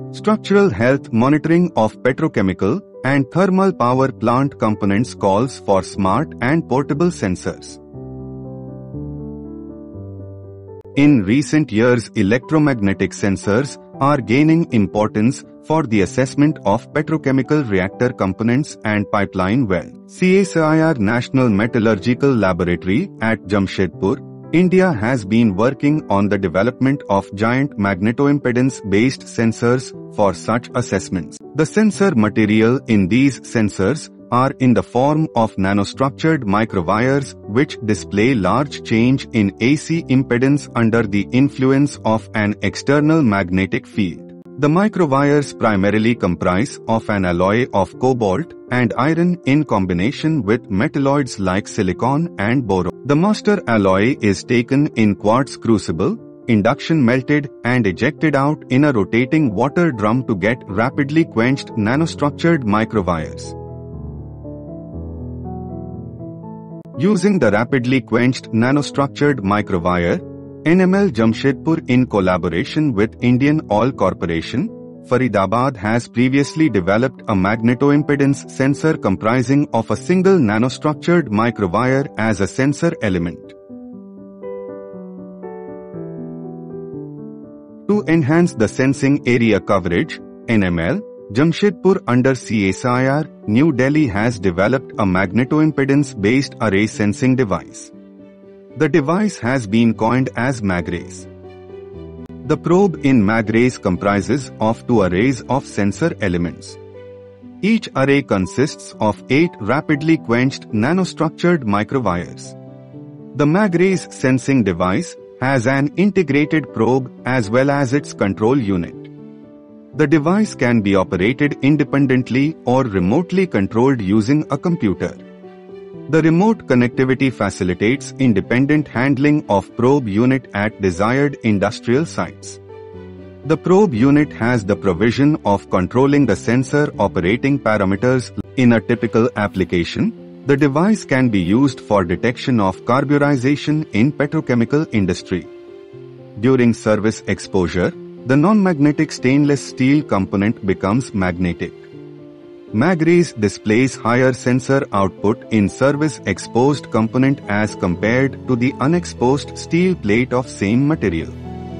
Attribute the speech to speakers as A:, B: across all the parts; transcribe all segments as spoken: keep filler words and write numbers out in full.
A: Structural health monitoring of petrochemical and thermal power plant components calls for smart and portable sensors. In recent years, electromagnetic sensors are gaining importance for the assessment of petrochemical reactor components and pipeline wells. C S I R-National Metallurgical Laboratory at Jamshedpur, India has been working on the development of giant magnetoimpedance-based sensors for such assessments. The sensor material in these sensors are in the form of nanostructured microwires which display large change in A C impedance under the influence of an external magnetic field. The microwires primarily comprise of an alloy of cobalt and iron in combination with metalloids like silicon and boron. The master alloy is taken in quartz crucible, induction melted and ejected out in a rotating water drum to get rapidly quenched nanostructured microwires. Using the rapidly quenched nanostructured microwire, N M L Jamshedpur in collaboration with Indian Oil Corporation, Faridabad has previously developed a magnetoimpedance sensor comprising of a single nanostructured microwire as a sensor element. To enhance the sensing area coverage, N M L, Jamshedpur under C S I R, New Delhi has developed a magnetoimpedance-based array sensing device. The device has been coined as MagRays. The probe in MagRays comprises of two arrays of sensor elements. Each array consists of eight rapidly quenched nanostructured microwires. The MagRays sensing device has an integrated probe as well as its control unit. The device can be operated independently or remotely controlled using a computer. The remote connectivity facilitates independent handling of probe unit at desired industrial sites. The probe unit has the provision of controlling the sensor operating parameters. In a typical application, the device can be used for detection of carburization in petrochemical industry. During service exposure, the non-magnetic stainless steel component becomes magnetic. MagRays displays higher sensor output in service-exposed component as compared to the unexposed steel plate of same material.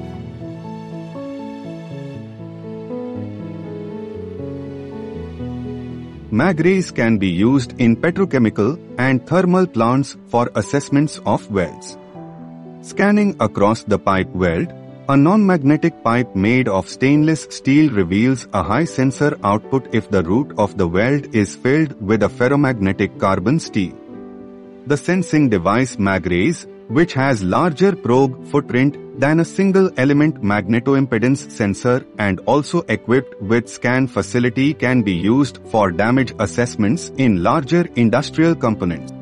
A: MagRays can be used in petrochemical and thermal plants for assessments of welds. Scanning across the pipe weld, a non-magnetic pipe made of stainless steel reveals a high sensor output if the root of the weld is filled with a ferromagnetic carbon steel. The sensing device MagRays, which has larger probe footprint than a single-element magnetoimpedance sensor and also equipped with scan facility, can be used for damage assessments in larger industrial components.